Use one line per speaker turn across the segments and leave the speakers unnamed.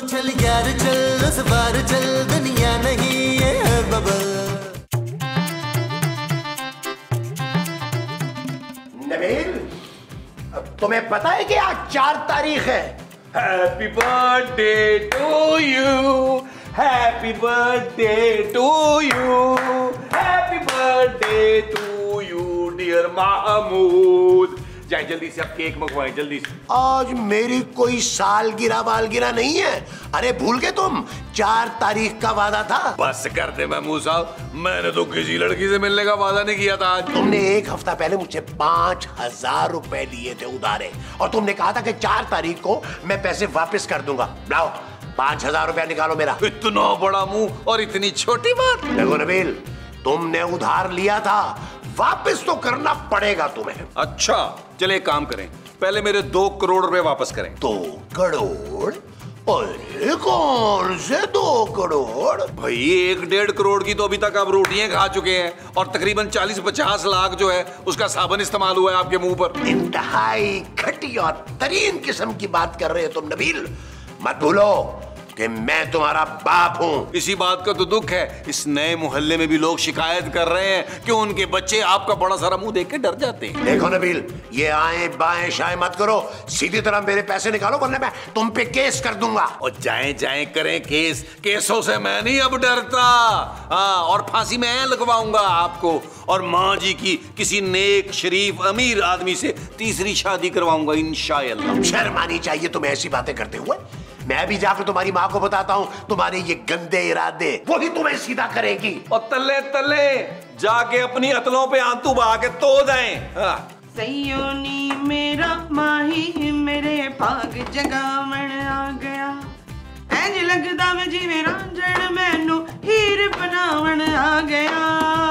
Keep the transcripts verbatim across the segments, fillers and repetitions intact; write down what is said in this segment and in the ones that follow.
चल यार चल, उस बार चल, दुनिया नहीं ये है बबल।
नबील, तुम्हें पता है कि आज चार तारीख है?
Happy birthday to you, happy birthday to you, happy birthday to you dear Mahmood. जाए जल्दी से, अब केक मंगवाएं जल्दी से।
आज मेरी कोई सालगिरह वालगिरह नहीं है। अरे भूल गए तुम, चार तारीख का वादा था।
बस कर दे महमूद साहब, मैंने तो किसी लड़की से मिलने का वादा नहीं किया था आज।
तुमने एक हफ्ता पहले मुझसे पांच हजार रुपए लिए थे उधारे, और तुमने कहा था कि चार तारीख को मैं पैसे वापस कर दूंगा। लाओ पांच हजार रुपया निकालो मेरा।
इतना बड़ा मुंह और इतनी छोटी बात।
देखो नबील, तुमने उधार लिया था, वापस तो करना पड़ेगा तुम्हें।
अच्छा चले एक काम करें, पहले मेरे दो करोड़ रुपए वापस करें।
दो करोड़? अरे कौन से दो करोड़?
भाई एक डेढ़ करोड़ की तो अभी तक आप रोटियां खा चुके हैं, और तकरीबन चालीस पचास लाख जो है उसका साबुन इस्तेमाल हुआ है आपके मुंह पर।
इंतहाई घटिया और तरीन किस्म की बात कर रहे हो तुम नबील। मत भूलो कि मैं तुम्हारा बाप हूं।
इसी बात का तो दुख है, इस नए मोहल्ले में भी लोग शिकायत कर रहे हैं कि उनके बच्चे आपका बड़ा सारा मुंह देख के डर जाते हैं।
देखो नबील, ये आए बाएं शाएं मत करो, सीधी तरह मेरे पैसे निकालो वरना मैं तुम पे केस कर दूंगा।
और जाएं जाएं करें केस, केसों से मैं नहीं अब डरता। हाँ, और फांसी मैं लगवाऊंगा आपको, और माँ जी की किसी नेक शरीफ अमीर आदमी से तीसरी शादी करवाऊंगा इंशाअल्लाह।
शर्म आनी चाहिए तुम्हें ऐसी बातें करते हुए। मैं भी जाकर तुम्हारी माँ को बताता हूँ तुम्हारे ये गंदे इरादे, वही तुम्हें सीधा करेगी।
और तले तले जाके अपनी अतलों पे आंतू बहा के तो दें।
सयोनी मेरा माही मेरे भाग जगावण आ गया, इंज लगदा मैं जिवें रांझण मैनू हीर बनावण आ गया।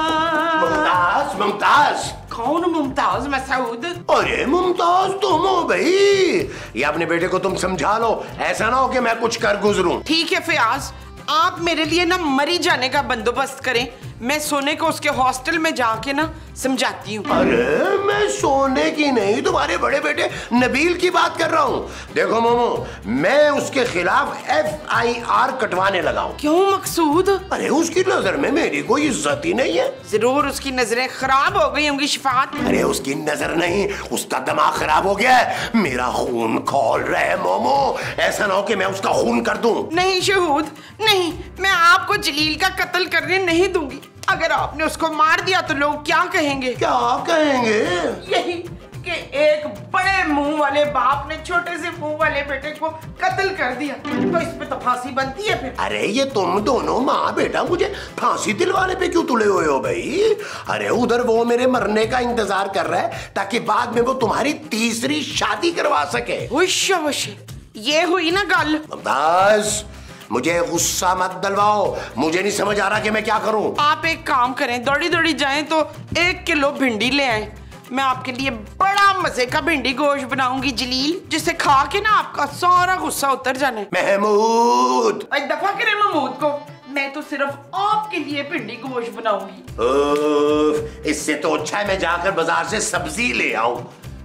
मुमताज, मुमताज।
कौन मुमताज? मसूद।
अरे मुमताज तुम हो भाई। ये अपने बेटे को तुम समझा लो, ऐसा ना हो कि मैं कुछ कर गुजरूं।
ठीक है फयाज, आप मेरे लिए ना मरी जाने का बंदोबस्त करें, मैं सोने को उसके हॉस्टल में जाके ना समझाती हूँ।
अरे मैं सोने की नहीं, तुम्हारे बड़े बेटे नबील की बात कर रहा हूँ। देखो मोमो, मैं उसके खिलाफ एफ आई आर कटवाने लगा हूँ।
क्यों मकसूद?
अरे उसकी नजर में मेरी कोई इज्जत ही नहीं है।
जरूर उसकी नजरें खराब हो गई होंगी शिफात।
अरे उसकी नजर नहीं, उसका दिमाग खराब हो गया है। मेरा खून खौल रहा है मोमो, ऐसा ना हो कि मैं उसका खून कर दूं।
नहीं शहूद नहीं, मैं आपको जलील का कत्ल करने नहीं दूंगी। अगर आपने उसको मार दिया तो लोग क्या कहेंगे?
क्या कहेंगे?
यही कि एक बड़े मुंह वाले बाप ने छोटे से मुंह वाले बेटे को कत्ल कर दिया, तो इस पे तो फांसी बनती है फिर।
अरे ये तुम दोनों माँ बेटा मुझे फांसी दिलवाने पे क्यों तुले हुए हो भाई? अरे उधर वो मेरे मरने का इंतजार कर रहा है ताकि बाद में वो तुम्हारी तीसरी शादी करवा सके।
वुश वुश, ये हुई ना गल।
मुमताज, मुझे गुस्सा मत दिलवाओ, मुझे नहीं समझ आ रहा कि मैं क्या करूं।
आप एक काम करें, दौड़ी दौड़ी जाएं तो एक किलो भिंडी ले आए, मैं आपके लिए बड़ा मजे का भिंडी गोश्त बनाऊंगी जलील, जिसे खा के ना आपका सारा गुस्सा उतर जाना है।
महमूद,
एक दफा करे महमूद को, मैं तो सिर्फ आपके लिए भिंडी गोश्त बनाऊंगी।
उफ, इससे तो अच्छा है मैं जाकर बाजार से सब्जी ले आऊं।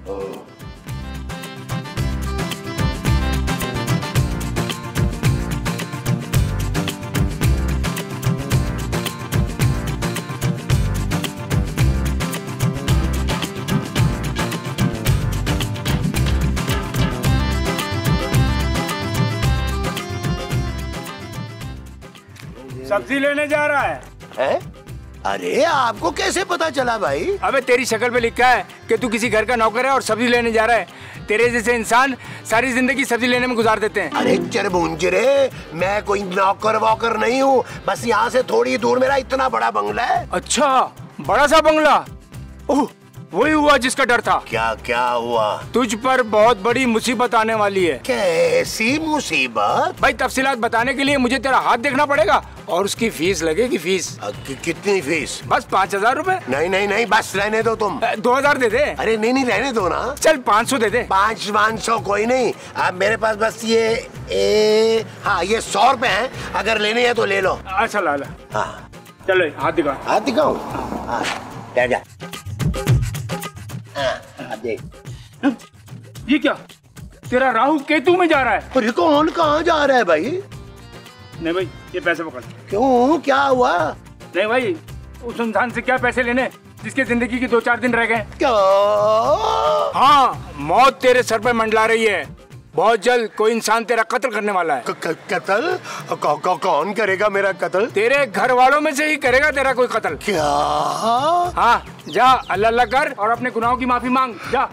सब्जी लेने जा रहा है?
है? अरे आपको कैसे पता चला भाई?
अबे तेरी शक्ल पे लिखा है कि तू किसी घर का नौकर है और सब्जी लेने जा रहा है। तेरे जैसे इंसान सारी जिंदगी सब्जी लेने में गुजार देते हैं।
अरे चरबुंजरे, मैं कोई नौकर वॉकर नहीं हूँ, बस यहाँ से थोड़ी दूर मेरा इतना बड़ा बंगला है।
अच्छा, बड़ा सा बंगला? ओह, वही हुआ जिसका डर था।
क्या क्या हुआ?
तुझ पर बहुत बड़ी मुसीबत आने वाली है।
कैसी मुसीबत?
भाई तफसीलात बताने के लिए मुझे तेरा हाथ देखना पड़ेगा, और उसकी फीस लगेगी। फीस
कि, कितनी फीस?
बस पाँच हजार रूपए।
नहीं नहीं नहीं, बस रहने दो तुम।
दो हजार दे दे।
अरे नहीं नहीं, रहने दो ना।
चल पाँच सौ दे दे।
पाँच पाँच सौ कोई नहीं, अब मेरे पास बस ये ए, हाँ ये सौ रुपए हैं, अगर लेने हैं तो ले लो।
अच्छा ला ला।
हाँ
चलो हाथ दिखा।
हाथ दिखाऊं? हाँ जा जा। हाँ, अब देख।
ये क्या? तेरा राहु केतु में जा रहा है।
अरे कौन कहाँ जा रहा है भाई?
नहीं भाई, ये पैसे पकड़।
क्यों, क्या हुआ?
नहीं भाई, उस इंसान से क्या पैसे लेने जिसके जिंदगी के दो चार दिन रह गए।
क्या?
हाँ, मौत तेरे सर पर मंडला रही है। बहुत जल्द कोई इंसान तेरा कत्ल करने वाला है।
कत्ल? कौ, कौ, कौन करेगा मेरा कत्ल?
तेरे घर वालों में से ही करेगा तेरा कोई कत्ल।
क्या?
हाँ, जा अल्लाह अल्लाह कर और अपने गुनाहों की माफी मांग, जा।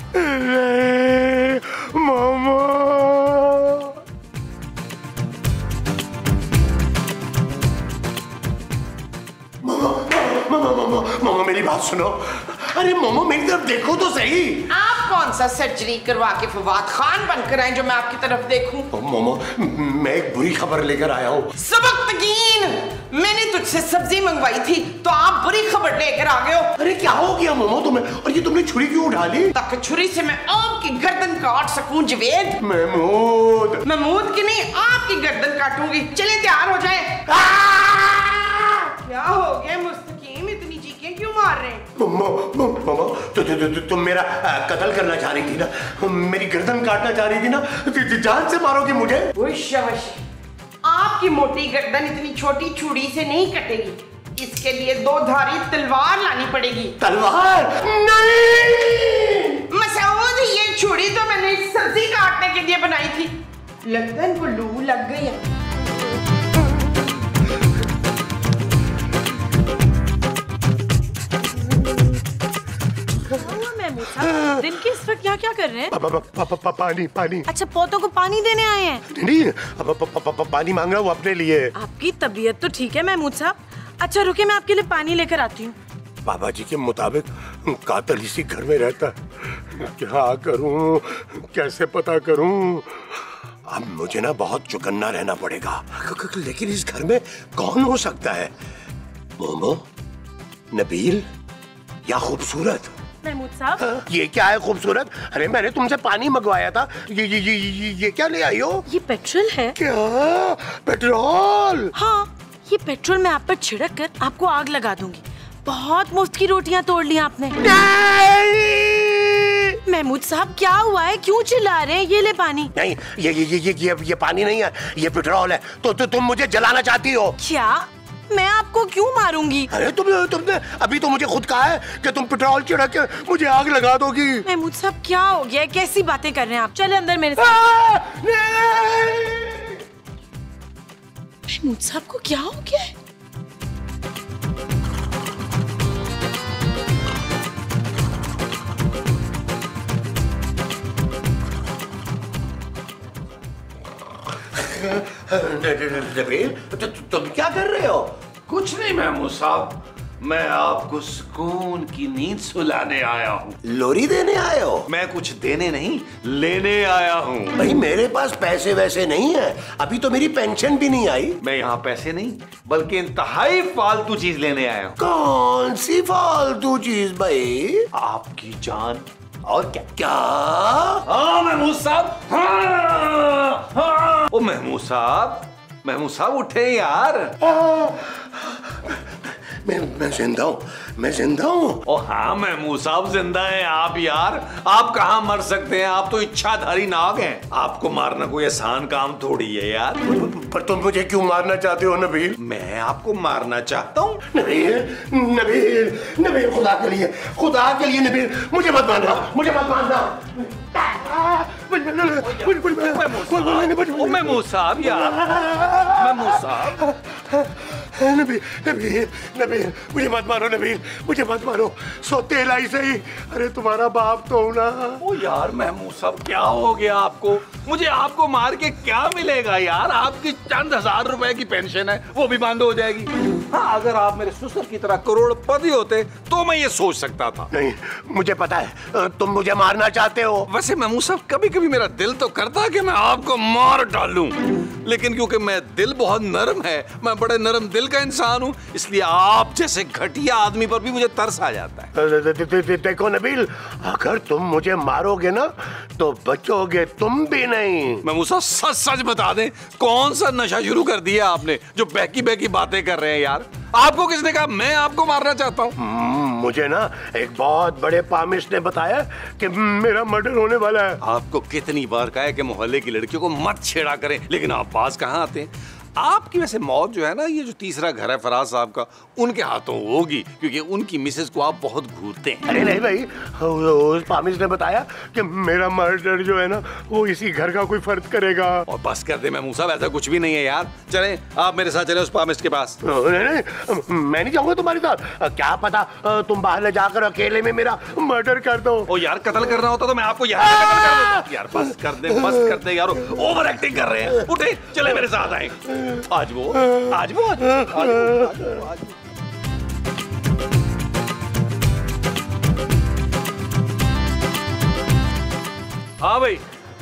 मामा मामा मामा मामा मेरी बात सुनो। अरे मामा मेरी तरफ देखो तो सही।
आप कौन सा सर्जरी करवा के फवाद खान बनकर आए जो मैं आपकी तरफ देखूं?
मामा मैं एक बुरी खबर लेकर आया हूँ।
सबकतगीन, मैंने तुझसे सब्जी मंगवाई थी तो आप बुरी खबर लेकर आ गए हो।
अरे क्या हो गया मामा तुम्हें? और ये तुमने छुरी क्यों उठा ली?
ताकि छुरी से मैं आपकी गर्दन काट सकूं जवेद।
महमूद
महमूद की नहीं, आपकी गर्दन काटूंगी। चले तैयार हो जाए। क्या हो गया मुस्तकीम, इतनी चीखें क्यों मार रहे हैं?
मामा मामा तो, तो, तो, तुम मेरा कत्ल करना चाह रही थी ना, मेरी गर्दन काटना चाह रही थी ना, जान से मारोगी मुझे?
आपकी मोटी गर्दन इतनी छोटी छुरी से नहीं कटेगी, इसके लिए दो धारी तलवार लानी पड़ेगी।
तलवार? नहीं
मसूद, ये छुरी तो मैंने सब्जी काटने के लिए बनाई थी, लगता है इनको लू लग गई है।
दिन के इस वक्त यहाँ क्या कर रहे हैं?
पा, पा, पा, पा, पा, पानी पानी।
अच्छा, पौधों को पानी देने आए हैं?
नहीं, पा, पा, पा, पा, पानी मांग रहा हूँ अपने लिए।
आपकी तबीयत तो ठीक है महमूद साहब। अच्छा रुके, मैं आपके लिए पानी लेकर आती हूँ।
बाबा जी के मुताबिक कातिल इसी घर में रहता है। क्या करूँ, कैसे पता करूँ? अब मुझे ना बहुत चौकन्ना रहना पड़ेगा। लेकिन इस घर में कौन हो सकता है? मोमो, नबील या खूबसूरत?
महमूद साहब,
ये क्या है खूबसूरत? अरे मैंने तुमसे पानी मंगवाया था, ये ये ये ये, ये क्या ले आई हो?
ये पेट्रोल है।
क्या? पेट्रोल?
हाँ, ये पेट्रोल मैं आप पर छिड़क कर आपको आग लगा दूंगी। बहुत मुफ्त की रोटियां तोड़ ली आपने। महमूद साहब क्या हुआ है, क्यों चिल्ला रहे हैं? ये ले पानी।
नहीं, ये ये ये ये ये पानी नहीं है, ये पेट्रोल है। तो, तो तुम मुझे जलाना चाहती हो?
क्या? मैं आपको क्यों मारूंगी?
अरे तुमने तुमने अभी तो मुझे खुद कहा है कि तुम पेट्रोल छिड़क के मुझे आग लगा दोगी।
महमूद साहब क्या हो गया, कैसी बातें कर रहे हैं आप? चले अंदर मेरे साथ। महमूद साहब को क्या हो गया है?
तुम क्या कर रहे हो?
कुछ नहीं महमूद साहब, मैं आपको सुकून की नींद सुलाने आया हूँ।
लोरी देने आए हो?
मैं कुछ देने नहीं, लेने आया हूँ।
भाई मेरे पास पैसे वैसे नहीं है, अभी तो मेरी पेंशन भी नहीं आई।
मैं यहाँ पैसे नहीं बल्कि इंतहाई फालतू चीज लेने आया हूँ।
कौन सी फालतू चीज भाई?
आपकी जान। और क्या?
क्या?
हाँ महमूद साहब, हाँ हाँ। ओ महमूद साहब, महमूद साहब उठे यार।
मैं मैं जिंदा हूँ, मैं जिंदा हूँ।
ओ हाँ महमूद साहब जिंदा हैं आप यार। आप कहाँ मर सकते हैं, आप तो इच्छाधारी नाग हैं। आपको मारना कोई आसान काम थोड़ी है यार।
पर तुम मुझे क्यों मारना चाहते हो नबील?
मैं आपको मारना चाहता हूँ।
नबील, नबील, नबील खुदा के लिए, खुदा के लिए नबील, मुझे मत मारना, मुझे मत मारना।
महमूद साहब यार, महमूद साहब।
नबील, नबील, नबील, मुझे मत मारो नबील, मुझे मत मारो। सौतेलाई सही, अरे तुम्हारा बाप तो हूं ना।
ओ यार महमूद साहब क्या हो गया आपको? मुझे आपको मार के क्या मिलेगा यार? आपकी चंद हजार रुपए की पेंशन है, वो भी बंद हो जाएगी। हाँ, अगर आप मेरे ससुर की तरह करोड़पति होते तो मैं ये सोच सकता था।
नहीं, मुझे पता है तुम मुझे मारना चाहते हो।
वैसे महमूद साहब कभी कभी मेरा दिल तो करता है कि मैं आपको मार डालूं, लेकिन क्योंकि मैं दिल बहुत नरम है, मैं बड़े नरम दिल का इंसान हूँ, इसलिए आप जैसे घटिया आदमी पर भी मुझे तरस आ जाता है।
देखो नबील, अगर तुम मुझे मारोगे ना तो बचोगे तुम भी नहीं।
महमूद साहब सच सच बता दें, कौन सा नशा शुरू कर दिया आपने जो बहकी बहकी बातें कर रहे हैं यार? आपको किसने कहा मैं आपको मारना चाहता हूँ?
मुझे ना एक बहुत बड़े पामिश ने बताया कि मेरा मर्डर होने वाला है।
आपको कितनी बार कहा है कि मोहल्ले की लड़कियों को मत छेड़ा करें, लेकिन आप पास कहाँ आते हैं। आपकी वैसे मौत जो है ना, ये जो तीसरा घर है फराज साहब का, उनके हाथों होगी, क्योंकि उनकी मिसेस को आप बहुत घूरते हैं।
अरे नहीं भाई, उस पामिश ने बताया कि मेरा मर्डर जो है ना वो इसी घर का कोई फर्द करेगा।
और बस कर दे महमूद साहब, ऐसा कुछ भी नहीं है यार। चलें आप मेरे साथ चलें उस पामिश के पास।
नहीं नहीं, मैं नहीं जाऊंगा तुम्हारे साथ। क्या पता तुम बाहर ले जाकर अकेले में मेरा मर्डर कर दो।
ओ यार, कत्ल करना होता तो मैं आपको यहाँ पे कत्ल कर देता। यार बस कर दे, बस कर दे यार, ओवर एक्टिंग कर रहे हैं। उठे, चले मेरे साथ आए। आज वो आज वो आज वो आज वो आज वो आज वो हाँ भाई,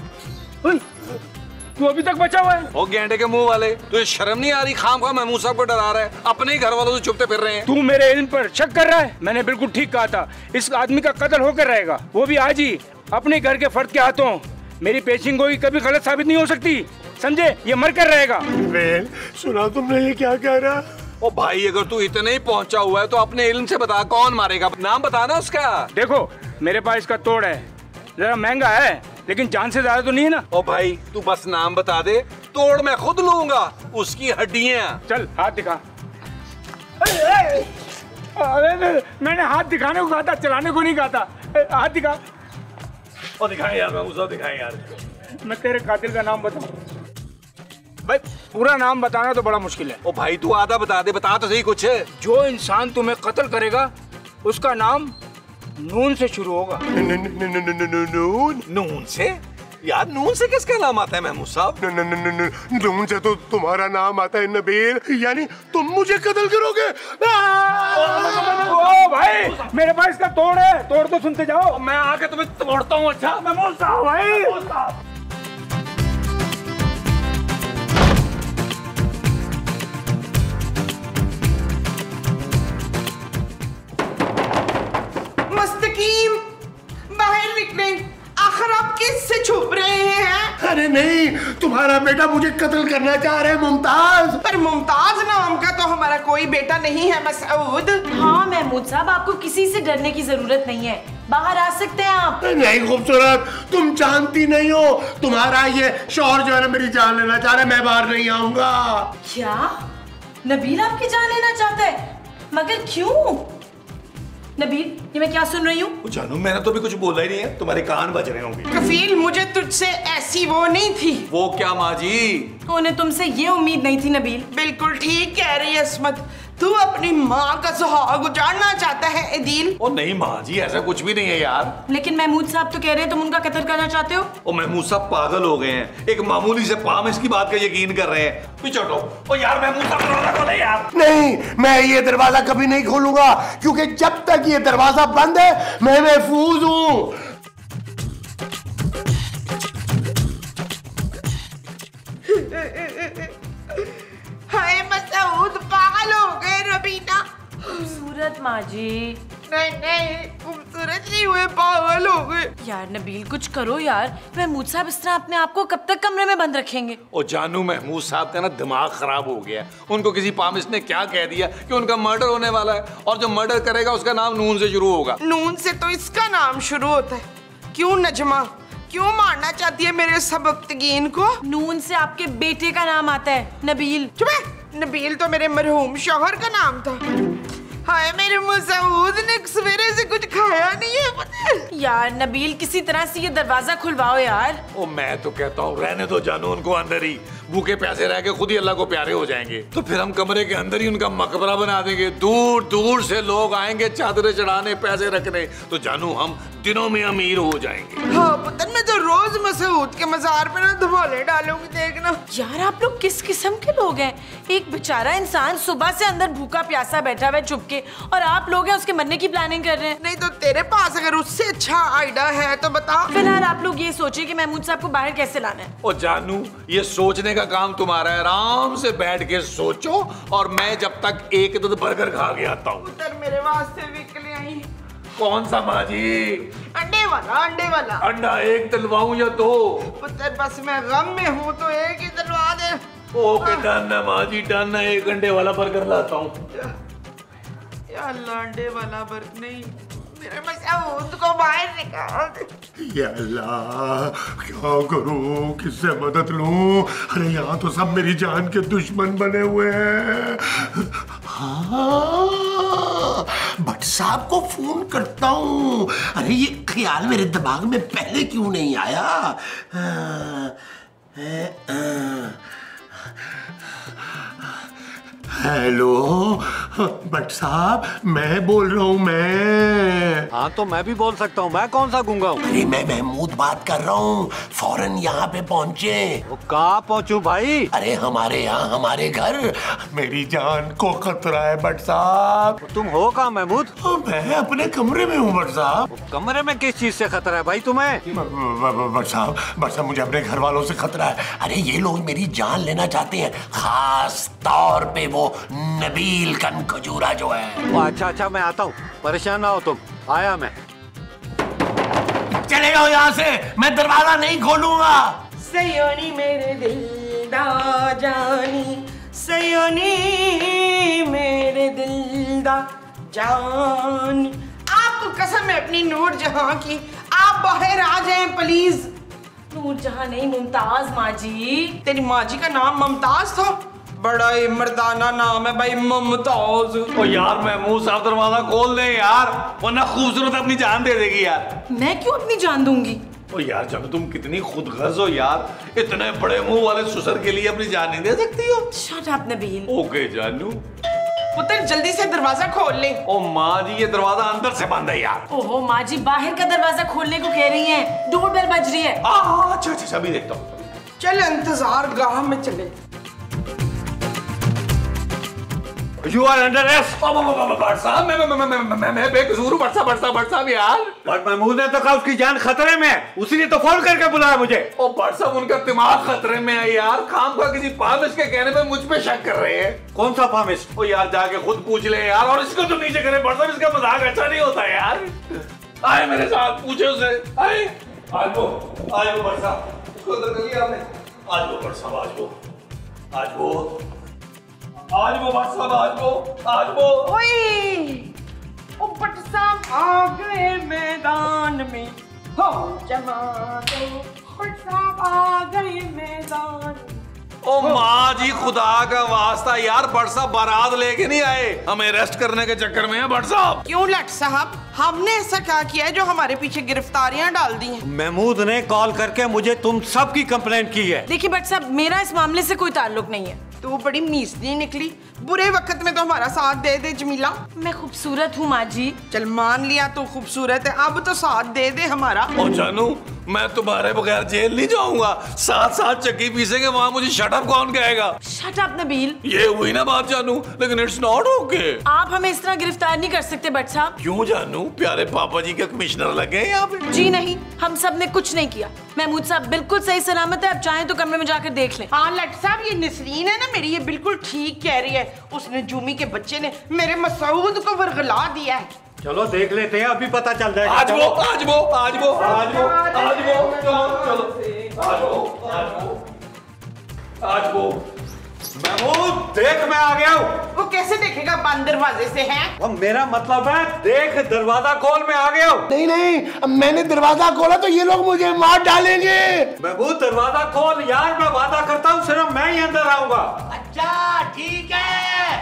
तू अभी तक बचा हुआ है?
ओ गेंडे के मुंह वाले, तुझे शर्म नहीं आ रही? खाम खा महमूद साहब को डरा रहा है, अपने ही घर वालों से छुपते फिर रहे हैं।
तू मेरे इल्म पर शक कर रहा है? मैंने बिल्कुल ठीक कहा था, इस आदमी का कत्ल होकर रहेगा, वो भी आज ही, अपने घर के फर्द के हाथों। मेरी पेशिंग गोई कभी गलत साबित नहीं हो सकती, समझे? ये मर कर रहेगा।
वेल, सुना तुमने ये क्या कह रहा?
ओ भाई, अगर तू इतने ही पहुंचा हुआ है तो अपने इल्म से बता, कौन मारेगा? नाम बताना उसका।
देखो मेरे पास इसका तोड़ है, जरा महंगा है, लेकिन जान से ज्यादा तो नहीं है ना।
ओ भाई, तू बस नाम बता दे, तोड़ मैं खुद लूंगा, उसकी हड्डियां।
चल हाथ दिखा। अरे, अरे, मैंने हाथ दिखाने को कहा था, चलाने को नहीं कहा था। हाथ दिखा।
और दिखाए यार, मैं उसे दिखाए यार।
मैं तेरे कातिल का नाम बताऊं? भाई पूरा नाम बताना तो बड़ा मुश्किल है।
ओ भाई, तू आधा बता दे, बता तो सही कुछ।
जो इंसान तुम्हें कत्ल करेगा उसका नाम नून से शुरू होगा।
नून?
नून से? यार नून से किसका नाम आता है महमूद साहब?
नून से तो तुम्हारा नाम आता है नबील, यानी तुम मुझे कत्ल करोगे।
ओ भाई, मेरे पास इसका तोड़ है, तोड़ तो सुनते जाओ।
मैं आके तुम्हें तोड़ता हूँ। अच्छा
महमूद साहब भाई,
मुस्तकीम बाहर निकले, आखिर आप किससे छुप रहे हैं?
अरे नहीं, तुम्हारा बेटा मुझे कत्ल करना चाह रहा है मुमताज।
पर मुमताज नाम का तो हमारा कोई बेटा नहीं है मसूद।
हाँ महमूद साहब, आपको किसी से डरने की जरूरत नहीं है, बाहर आ सकते हैं आप।
नहीं खूबसूरत, तुम जानती नहीं हो, तुम्हारा ये शौहर जो है ना मेरी जान लेना चाह रहा है, मैं बाहर नहीं आऊंगा।
क्या नबील आपकी जान लेना चाहता है? मगर क्यों? नबील, ये मैं क्या सुन रही हूँ?
जानू, मैंने तो भी कुछ बोला ही नहीं है, तुम्हारे कान बज रहे होंगे।
कफील, मुझे तुझसे ऐसी वो नहीं थी।
वो क्या माँ जी?
उन्हें तुमसे ये उम्मीद नहीं थी नबील।
बिल्कुल ठीक कह रही है अस्मत, तू अपनी माँ का सुहाग उजाड़ना चाहता है एदील।
ओ नहीं माँ जी, ऐसा कुछ भी नहीं है यार।
लेकिन महमूद साहब तो कह रहे हैं तुम उनका कत्ल करना चाहते हो।
ओ महमूद साहब पागल हो गए हैं, एक मामूली से पामिश की बात का यकीन कर रहे हैं। पीछे हटो। ओ यार महमूद साहब, दरवाजा खोले यार।
नहीं, मैं ये दरवाजा कभी नहीं खोलूंगा, क्योंकि जब तक ये दरवाजा बंद है मैं महफूज हूँ।
हाय मसूद, पागल हो गए रबीना।
खूबसूरत माँ जी।
नहीं नहीं, खूबसूरत नहीं हुए, पागल हो गए।
यार नबील, कुछ करो यार, महमूद साहब इस तरह अपने आप को कब तक कमरे में बंद रखेंगे?
ओ जानू, महमूद साहब का ना दिमाग खराब हो गया। उनको किसी पामिश ने क्या कह दिया कि उनका मर्डर होने वाला है, और जो मर्डर करेगा उसका नाम नून से शुरू होगा।
नून से तो इसका नाम शुरू होता है। क्यों नजमा, क्यों मारना चाहती है मेरे सबकतगीन को?
नून से आपके बेटे का नाम आता है, नबील।
चुप है, नबील तो मेरे मरहूम शौहर का नाम था। हाय मेरे मसूद ने सवेरे से कुछ खाया नहीं है, पता है?
यार नबील, किसी तरह से ये दरवाजा खुलवाओ यार।
ओ मैं तो कहता हूँ रहने दो जानू उनको अंदर ही, भूखे प्यासे रह के खुद ही अल्लाह को प्यारे हो जाएंगे। तो फिर हम कमरे के अंदर ही उनका मकबरा बना देंगे, दूर दूर से लोग आएंगे चादरें चढ़ाने, पैसे रखने, तो जानू हम दिनों में अमीर हो जाएंगे।
हाँ पुत्र, मैं तो रोज मसूद के मजार पे ना धमाले डालूंगी, देखना।
यार आप लोग किस किस्म के लोग हैं? एक बेचारा इंसान सुबह से अंदर भूखा प्यासा बैठा हुआ है चुप के, और आप लोग हैं उसके मरने की प्लानिंग कर रहे हैं।
नहीं तो तेरे पास अगर उससे अच्छा आइडिया है तो बता।
फिलहाल आप लोग ये सोचिए कि महमूद साहब को बाहर कैसे लाना है।
ओ जानू, ये सोचने का काम तुम्हारा है, आराम से बैठ के सोचो, और मैं जब तक एक दूध बर्गर खा के आता हूँ।
पुत्र मेरे वास्ते भी ले आई।
कौन सा माँ जी?
अंडे वाला, अंडे वाला।
अंडा एक दिलवाऊं या दो?
पुत्र बस मैं गम में हूँ तो एक ही दिलवा दे।
ओके डन है माँ जी, डन है, एक अंडे वाला बर्गर लाता हूँ।
या अल्लाह अंडे वाला बर्फ नहीं, मेरे मसूद को बाहर निकाल दे।
या अल्लाह क्या करूं, किससे मदद लूं? अरे यहाँ तो सब मेरी जान के दुश्मन बने हुए हैं। हाँ, भट्ट साहब को फोन करता हूँ। अरे ये ख्याल मेरे दिमाग में पहले क्यों नहीं आया? हाँ, हेलो भट्ट साहब, मैं बोल रहा हूँ मैं।
हाँ तो मैं भी बोल सकता हूँ, मैं कौन सा गूंगा हूँ?
अरे मैं महमूद बात कर रहा हूँ, फौरन यहाँ पे पहुँचे।
वो कहाँ पहुँचूं भाई?
अरे हमारे यहाँ, हमारे घर, मेरी जान को खतरा है भट्ट साहब।
तुम हो कहाँ महमूद?
मैं अपने कमरे में हूँ भट्ट साहब।
कमरे में किस चीज से खतरा है भाई तुम्हें?
भट्ट साहब, भट्ट साहब मुझे अपने घर वालों से खतरा है। अरे ये लोग मेरी जान लेना चाहते हैं, खास तौर पे वो नबील कन खजूरा जो है।
अच्छा अच्छा मैं आता हूँ, परेशान ना हो तुम। आया मैं।
चले जाओ यहाँ से, मैं दरवाजा नहीं खोलूंगा।
सयोनी मेरे दिल दा जानी, सयोनी मेरे दिल दा जानी। आपको कसम है अपनी नूर जहां की, आप बाहर आ जाएं प्लीज।
नूर जहां नहीं, मुमताज माँ जी।
तेरी माँ जी का नाम मुमताज था? बड़ा ही मर्दाना नाम है भाई, मुमताज।
ओ यार महमूद साहब दरवाजा खोल दे यार, वरना खूबसूरत अपनी जान दे देगी यार।
मैं क्यों अपनी जान दूंगी?
ओ यार जब तुम कितनी खुदगर्ज हो यार, इतने बड़े मुंह वाले ससुर के लिए अपनी जान नहीं दे सकती हो?
Shut up Nabeel.
ओके जानू।
पुत्र जल्दी से दरवाजा खोल ले।
ओ माँ जी ये दरवाजा अंदर से बंद है यार।
ओहो माँ जी, बाहर का दरवाजा खोलने को कह रही हैं, डोर बेल बज रही है।
आ, अच्छा अच्छा अभी देखता हूँ।
चल इंतजार गाह में चले।
You are under arrest। Bhatt साहब मैं मैं मैं मैं मैं मैं बेकसूर हूँ भट्ट साहब, भट्ट साहब, भट्ट साहब यार।
बट महमूद ने तो कहा उसकी जान खतरे में है, उसी ने तो फोन करके बुलाया मुझे।
ओ भट्ट साहब उनका दिमाग खतरे में है यार, खाम खा किसी पामिश के कहने पे मुझ पे शक कर रहे हैं।
कौन सा पामिश?
ओ यार जाके खुद पूछ ले यार, और इसको तो नीचे करे भट्ट साहब, इसका मजाक अच्छा नहीं होता यार। आए मेरे साथ, पूछे उसे। आए आज वो आज वो भट्ट साहब, इसको अंदर कर लिया आपने? आज वो भट्ट साहब, आज वो आज वो आज वो भट्ट साहब, आज वो आज वो
ओए ओ भट्ट साहब आ गए मैदान में, हो जमा दो। भट्ट साहब आ गए मैदान में।
ओ माँ जी खुदा का वास्ता यार, भट्ट साहब बारात लेके नहीं आए, हमें अरेस्ट करने के चक्कर में है भट्ट साहब।
क्यों लट साहब, हमने ऐसा क्या किया है जो हमारे पीछे गिरफ्तारियां डाल दी हैं?
महमूद ने कॉल करके मुझे तुम सब की कंप्लेंट की है।
देखिए भट्ट साहब, मेरा इस मामले से कोई ताल्लुक नहीं है।
तू बड़ी मीसली निकली, बुरे वक्त में तो हमारा साथ दे दे जमीला।
मैं खूबसूरत हूँ माँ जी।
चल मान लिया तू खूबसूरत है, अब तो साथ दे दे हमारा।
ओ जानू मैं तुम्हारे बगैर जेल नहीं जाऊंगा, साथ साथ चक्की पीसेंगे वहाँ, मुझे शट अप कौन कहेगा?
Shut up Nabeel.
ये हुई ना बात जानू, लेकिन इट्स नॉट ओके।
आप हमें इस तरह गिरफ्तार नहीं कर सकते भट्ट साहब।
क्यों जानू, प्यारे पापा जी के कमिश्नर लगे हैं यहाँ पे?
जी नहीं, हम सब ने कुछ नहीं किया। महमूद साहब बिल्कुल सही सलामत है, आप चाहें तो कमरे में जाकर देख लें।
हाँ लट साहब, ये नसरीन है ना मेरी, ये बिल्कुल ठीक कह रही है। उसने जूमी के बच्चे ने मेरे मसूद को वरगला दिया है।
चलो देख लेते हैं, अभी पता चल जाएगा।
आज वो आज वो आज वो आज वो आज वो चलो चलो आज वो आज वो आज वो
महमूद देख मैं आ गया हूँ।
वो कैसे देखेगा, बंद दरवाजे से है?
वो मेरा मतलब है देख दरवाजा खोल, मैं आ गया हूँ।
नहीं नहीं, अब मैंने दरवाजा खोला तो ये लोग मुझे मार डालेंगे।
महमूद दरवाजा खोल यार, मैं वादा करता हूँ सिर्फ मैं ही अंदर आऊंगा।
अच्छा ठीक है।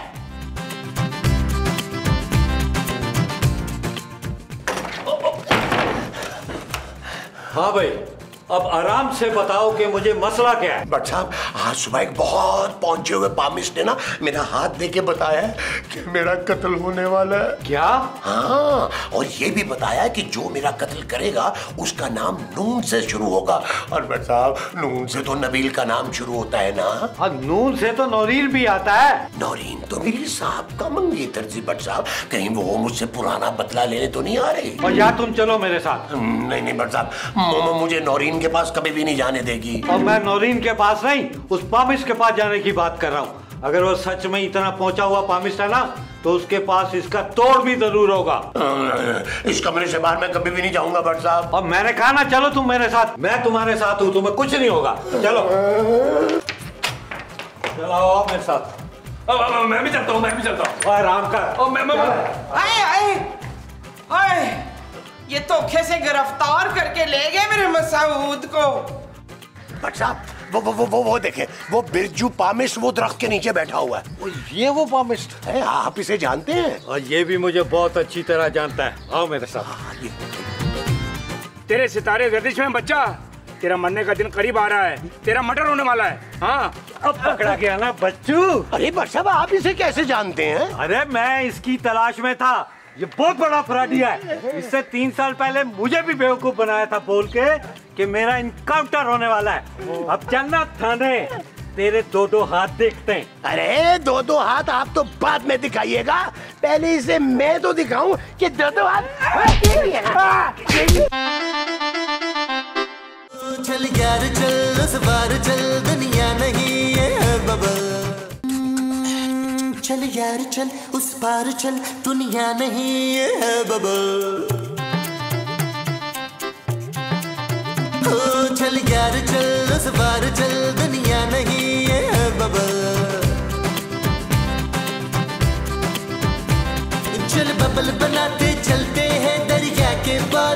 हाँ भाई, अब आराम से बताओ कि मुझे मसला क्या है।
भट्ट साहब आज सुबह एक बहुत पहुंचे हुए पामिश ने ना मेरा हाथ देके बताया है कि मेरा कत्ल होने वाला है।
क्या?
हाँ, और ये भी बताया कि जो मेरा कत्ल करेगा उसका नाम नून से शुरू होगा। और भट्ट साहब नून से तो नबील का नाम शुरू होता है ना।
हाँ नून से तो नौरीन भी आता है।
नौरीन तो मेरी साहब का मंगेतर जी भट्ट साहब, कहीं वो मुझसे पुराना बदला लेने तो नहीं आ रही?
और या तुम चलो मेरे साथ।
नहीं नहीं भट्ट साहब, मुझे नौरीन के पास कभी भी नहीं जाने देगी।
और मैं नौरीन के पास नहीं, उस पामिश के पास जाने की बात कर रहा हूँ। अगर वो सच में इतना पहुंचा हुआ पामिश है ना, तो उसके पास इसका तोड़ भी जरूर होगा।
इस कमरे से बाहर मैं कभी भी नहीं जाऊंगा भट्ट साहब।
और मैंने कहा ना चलो तुम मेरे साथ, मैं तुम्हारे साथ हूँ, तुम्हें कुछ नहीं होगा। चलो चलो आओ मेरे साथ।
अब अब मैं भी चलता हूँ मैं भी चलता हूँ।
आराम कर।
ओ मैं मैं
आए आए आए ये धोखे से गिरफ्तार करके ले गए मेरे मसूद को।
भट्ट साहब वो वो वो वो वो देखे वो बिरजू पामिश वो दरख्त के नीचे बैठा हुआ है।
ये वो पामिस्ट
है, आप इसे जानते हैं?
और ये भी मुझे बहुत अच्छी तरह जानता है। आओ मेरे साथ।
तेरे सितारे गर्दिश में बच्चा, तेरा मरने का दिन करीब आ रहा है, तेरा मर्डर होने वाला है। हाँ
अब पकड़ा गया ना बच्चू।
अरे भट्ट साहब आप इसे कैसे जानते हैं?
अरे मैं इसकी तलाश में था। ये बहुत बड़ा फ्रॉडिया है। इससे तीन साल पहले मुझे भी बेवकूफ बनाया था बोल के कि मेरा इनकाउंटर होने वाला है। अब चलना थाने, तेरे दो दो हाथ देखते हैं।
अरे दो दो हाथ आप तो बाद में दिखाइएगा, पहले इसे मैं तो दिखाऊं कि दो दो हाथ।
चल यार चल उस बार चल दुनिया नहीं है बबल। चल यार चल उस पार चल दुनिया नहीं है बबल। ओ चल यार चल उस पार चल दुनिया नहीं है बबल। चल बबल बनाते चलते हैं दरिया के पार।